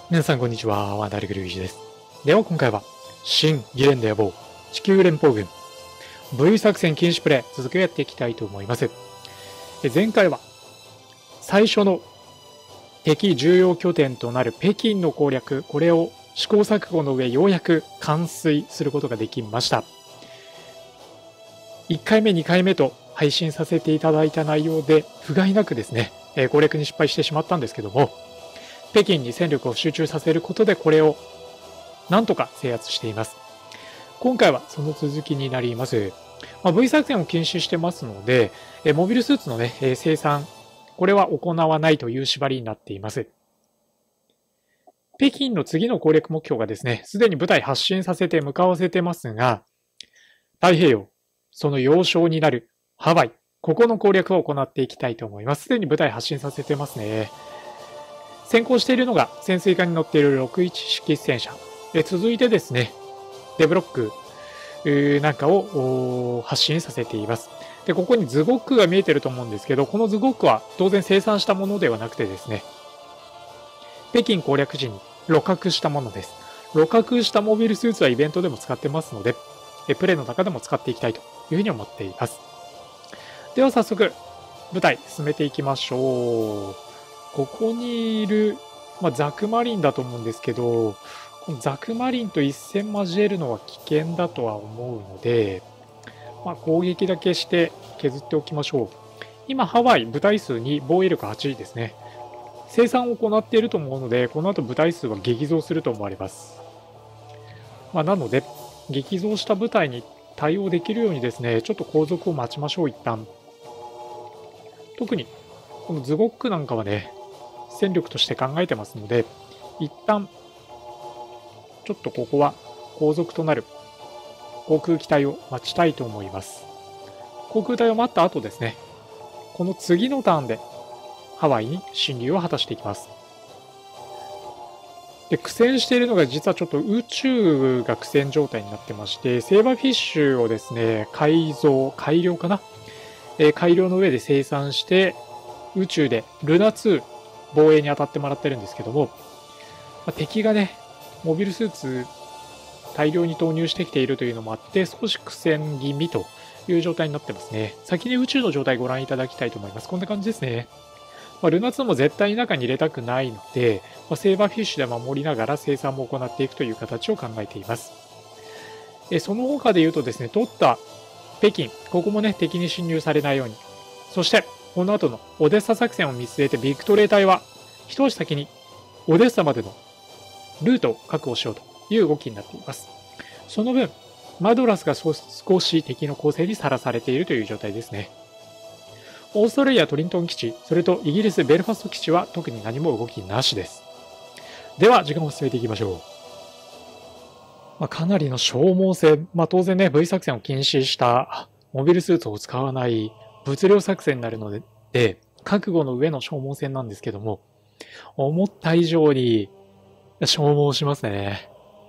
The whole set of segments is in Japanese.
皆さんこんにちは、ワンダルグルージです。では今回は、新ギレンデ野望、地球連邦軍、V 作戦禁止プレイ、続きをやっていきたいと思います。前回は、最初の敵重要拠点となる北京の攻略、これを試行錯誤の上、ようやく完遂することができました。1回目、2回目と配信させていただいた内容で、不甲斐なくですね、攻略に失敗してしまったんですけども、北京に戦力を集中させることでこれをなんとか制圧しています。今回はその続きになります。V 作戦を禁止してますので、モビルスーツの、ね、生産、これは行わないという縛りになっています。北京の次の攻略目標がですね、すでに部隊発進させて向かわせてますが、太平洋、その要衝になるハワイ、ここの攻略を行っていきたいと思います。すでに部隊発進させてますね。先行しているのが潜水艦に乗っている61式戦車。続いてですね、デブロックなんかを発進させています。で、ここにズゴックが見えてると思うんですけど、このズゴックは当然生産したものではなくてですね、北京攻略時に露獲したものです。露獲したモビルスーツはイベントでも使ってますので、プレイの中でも使っていきたいというふうに思っています。では早速、部隊進めていきましょう。ここにいる、ザクマリンだと思うんですけど、このザクマリンと一戦交えるのは危険だとは思うので、攻撃だけして削っておきましょう。今、ハワイ、部隊数2、防衛力8ですね。生産を行っていると思うので、この後部隊数は激増すると思われます。なので、激増した部隊に対応できるようにですね、ちょっと後続を待ちましょう、一旦。特に、このズゴックなんかはね、戦力として考えてますので、一旦、ちょっとここは後続となる航空機体を待ちたいと思います。航空隊を待った後ですね、この次のターンでハワイに侵入を果たしていきます。で、苦戦しているのが実はちょっと宇宙が苦戦状態になってまして、セーバーフィッシュをですね、改良かな、改良の上で生産して、宇宙でルナ2防衛に当たってもらってるんですけども、敵がね、モビルスーツ大量に投入してきているというのもあって、少し苦戦気味という状態になってますね。先に宇宙の状態ご覧いただきたいと思います。こんな感じですね。ルナ2も絶対に中に入れたくないので、セーバーフィッシュで守りながら生産も行っていくという形を考えています。その他で言うとですね、取った北京、ここもね、敵に侵入されないように。そして、この後のオデッサ作戦を見据えて、ビクトレー隊は、一足先にオデッサまでのルートを確保しようという動きになっています。その分、マドラスが少し敵の攻勢にさらされているという状態ですね。オーストラリアトリントン基地、それとイギリスベルファスト基地は特に何も動きなしです。では、時間を進めていきましょう。かなりの消耗戦、当然ね、V 作戦を禁止したモビルスーツを使わない物量作戦になるので、覚悟の上の消耗戦なんですけども、思った以上に消耗しますね。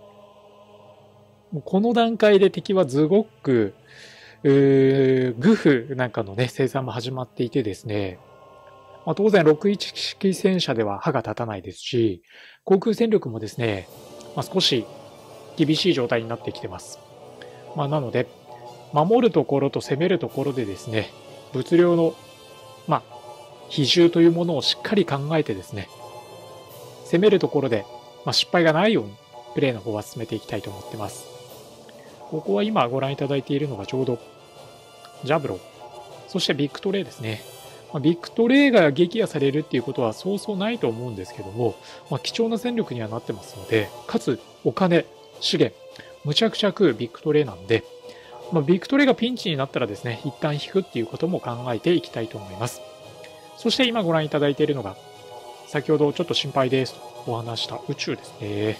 この段階で敵はズゴック、グフなんかのね、生産も始まっていてですね、当然61式戦車では歯が立たないですし、航空戦力もですね、少し厳しい状態になってきてます。なので、守るところと攻めるところでですね、物量の、比重というものをしっかり考えてですね、攻めるところで、失敗がないようにプレーの方は進めていきたいと思ってます。ここは今ご覧いただいているのがちょうどジャブロー、そしてビクトレーですね。ビクトレーが撃破されるっていうことはそうそうないと思うんですけども、貴重な戦力にはなってますので、かつお金、資源、むちゃくちゃ食うビクトレーなんで、ビクトレーがピンチになったらですね、一旦引くっていうことも考えていきたいと思います。そして今ご覧いただいているのが、先ほどちょっと心配ですとお話した宇宙ですね。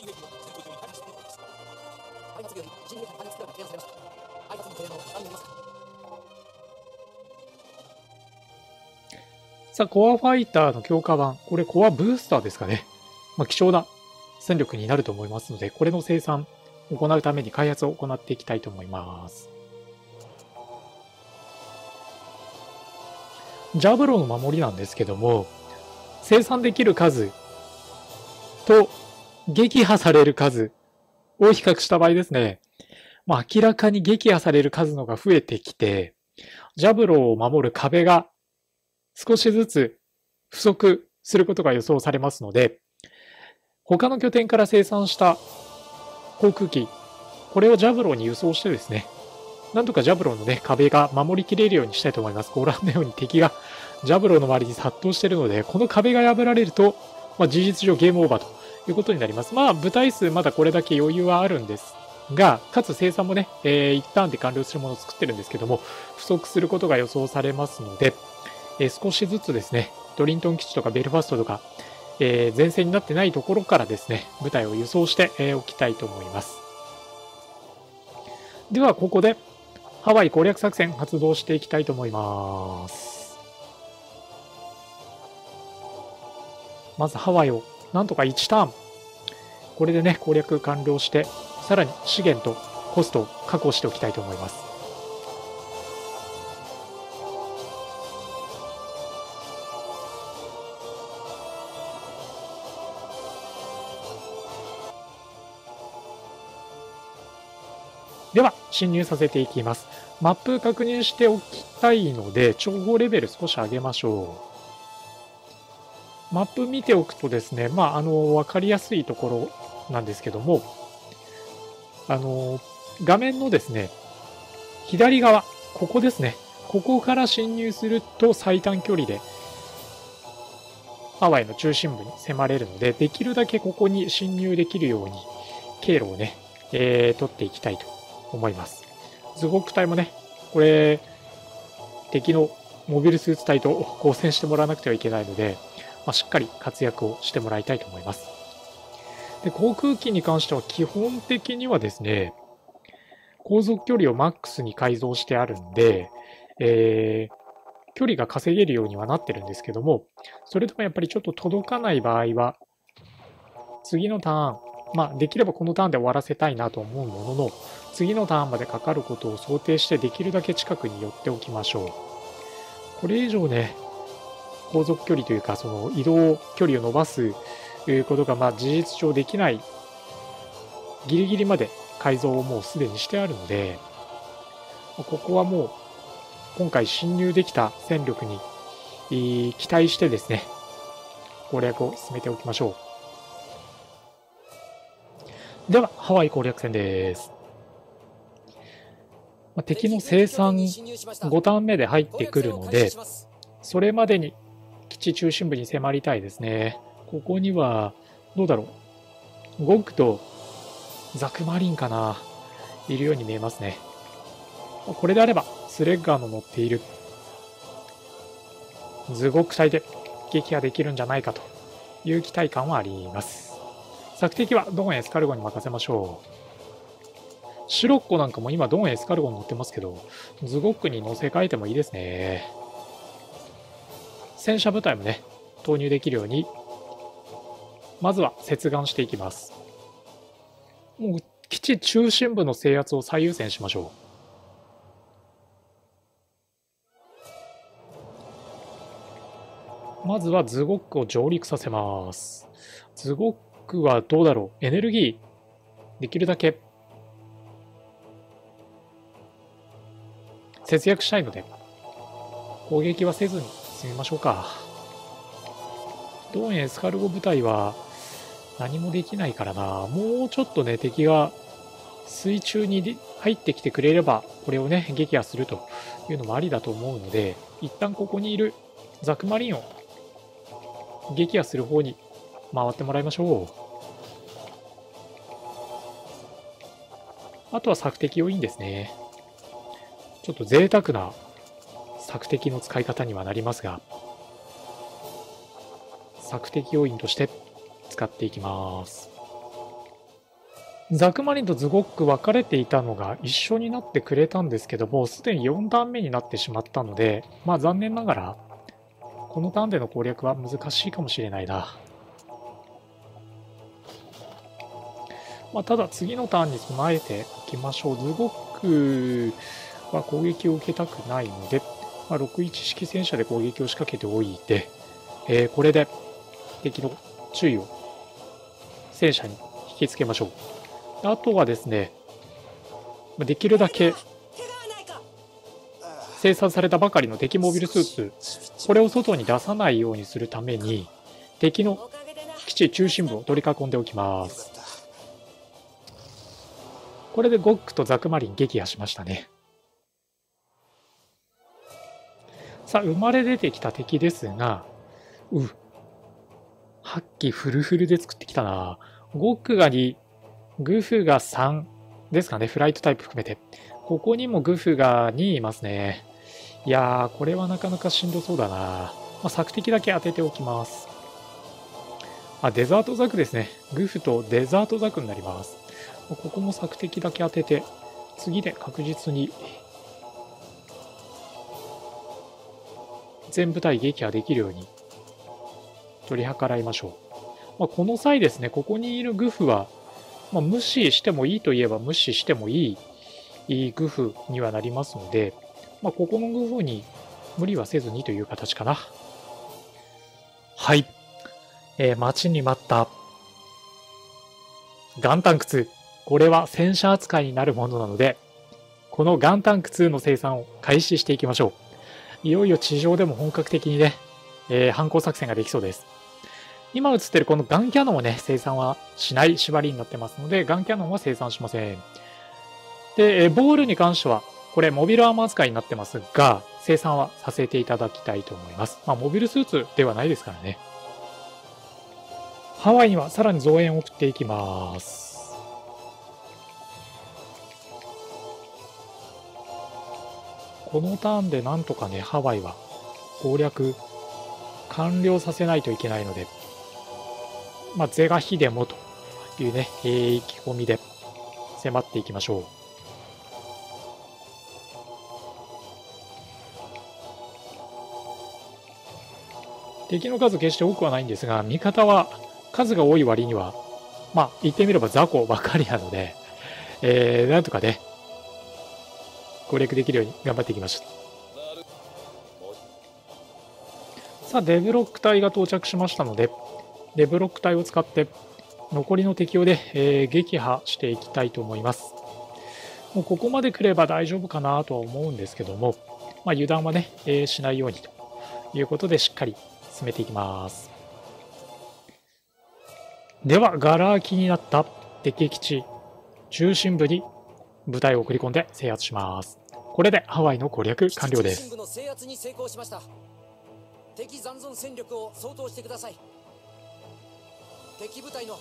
さあ、コアファイターの強化版。これコアブースターですかね。貴重な戦力になると思いますので、これの生産を行うために開発を行っていきたいと思います。ジャブロの守りなんですけども、生産できる数と撃破される数を比較した場合ですね、明らかに撃破される数のが増えてきて、ジャブロを守る壁が少しずつ不足することが予想されますので、他の拠点から生産した航空機、これをジャブロに輸送してですね、なんとかジャブロのね、壁が守りきれるようにしたいと思います。ご覧のように敵がジャブロの周りに殺到しているので、この壁が破られると、事実上ゲームオーバーということになります。部隊数まだこれだけ余裕はあるんですが、かつ生産もね、一旦で完了するものを作ってるんですけども、不足することが予想されますので、少しずつですね、ドリントン基地とかベルファストとか、前線になってないところからですね、部隊を輸送しておきたいと思います。では、ここでハワイ攻略作戦発動していきたいと思います。まずハワイをなんとか1ターン、これでね、攻略完了して、さらに資源とコストを確保しておきたいと思います。では、侵入させていきます。マップ確認しておきたいので、情報レベル少し上げましょう。マップ見ておくとですね、わかりやすいところなんですけども、画面のですね、左側、ここですね。ここから侵入すると最短距離で、ハワイの中心部に迫れるので、できるだけここに侵入できるように、経路をね、取っていきたいと思います。ズゴック隊もね、これ、敵のモビルスーツ隊と交戦してもらわなくてはいけないので、しっかり活躍をしてもらいたいと思います。で、航空機に関しては基本的にはですね、航続距離をマックスに改造してあるんで、距離が稼げるようにはなってるんですけども、それでもやっぱりちょっと届かない場合は、次のターン、できればこのターンで終わらせたいなと思うものの、次のターンまでかかることを想定してできるだけ近くに寄っておきましょう。これ以上ね、航続距離というか、その移動距離を伸ばすことが事実上できない、ギリギリまで改造をもうすでにしてあるので、ここはもう今回侵入できた戦力に期待してですね、攻略を進めておきましょう。では、ハワイ攻略戦です。敵の生産5ターン目で入ってくるので、それまでに基地中心部に迫りたいですね。ここには、どうだろう。ゴックとザクマリンかな。いるように見えますね。これであれば、スレッガーの乗っているズゴック隊で撃破できるんじゃないかという期待感はあります。索敵はドンエスカルゴに任せましょう。シロッコなんかも今ドンエスカルゴに乗ってますけど、ズゴックに乗せ替えてもいいですね。戦車部隊もね、投入できるように、まずは接岸していきます。もう基地中心部の制圧を最優先しましょう。まずはズゴックを上陸させます。ズゴックはどうだろう。エネルギー、できるだけ節約したいので、攻撃はせずに進めましょうか。ドンエスカルゴ部隊は何もできないからな。もうちょっとね、敵が水中に入ってきてくれれば、これをね、撃破するというのもありだと思うので、一旦ここにいるザクマリンを撃破する方に回ってもらいましょう。あとは索敵要員ですね。ちょっと贅沢な索敵の使い方にはなりますが、索敵要員として使っていきます。 ザクマリンとズゴック分かれていたのが一緒になってくれたんですけども、すでに4ターン目になってしまったので、まあ残念ながら、このターンでの攻略は難しいかもしれないな。まあ、ただ次のターンに備えておきましょう。ズゴックは攻撃を受けたくないので、まあ、61式戦車で攻撃を仕掛けておいて、これで敵の注意を戦車に引きつけましょう。あとはですね、できるだけ生産されたばかりの敵モビルスーツ、これを外に出さないようにするために、敵の基地中心部を取り囲んでおきます。これでゴックとザクマリン撃破しましたね。さあ、生まれ出てきた敵ですが、8機フルフルで作ってきたな。ゴックが2、グフが3ですかね、フライトタイプ含めて。ここにもグフが2いますね。いやー、これはなかなかしんどそうだな。まあ、索敵だけ当てておきます。デザートザクですね。グフとデザートザクになります。ここも索敵だけ当てて、次で確実に全部隊撃破できるように取り計らいましょう。この際ですね、ここにいるグフは、無視してもいいといえば無視してもいいグフにはなりますので、ここのグフに無理はせずにという形かな。はい。待ちに待ったガンタンク2。これは戦車扱いになるものなので、このガンタンク2の生産を開始していきましょう。いよいよ地上でも本格的にね、反攻作戦ができそうです。今映ってるこのガンキャノンをね、生産はしない縛りになってますので、ガンキャノンは生産しません。で、ボールに関しては、これモビルアーマー扱いになってますが、生産はさせていただきたいと思います。モビルスーツではないですからね。ハワイにはさらに増援を送っていきます。このターンでなんとかね、ハワイは攻略完了させないといけないので、是が非でもというね、意気込みで迫っていきましょう。敵の数決して多くはないんですが、味方は数が多い割には、言ってみれば雑魚ばかりなので、なんとかね、攻略できるように頑張っていきましょう。さあ、デブロック隊が到着しましたので、デブロック隊を使って残りの敵をで、撃破していきたいと思います。もうここまで来れば大丈夫かなとは思うんですけども、油断はね、しないようにということでしっかり進めていきます。では、ガラ空きになった敵基地中心部に部隊を送り込んで制圧します。これでハワイの攻略完了です。 敵残存戦力を相当してください。敵部隊の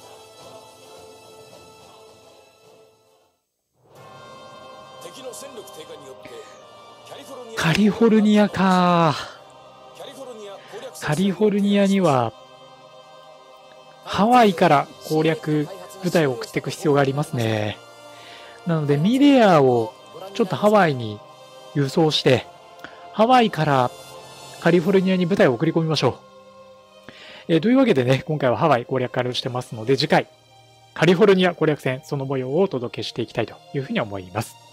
敵の戦力低下によってカリフォルニアか。カリフォルニアにはハワイから攻略部隊を送っていく必要がありますね。なのでミレアをちょっとハワイに輸送して、ハワイからカリフォルニアに部隊を送り込みましょう。というわけでね、今回はハワイ攻略完了してますので、次回カリフォルニア攻略戦その模様をお届けしていきたいというふうに思います。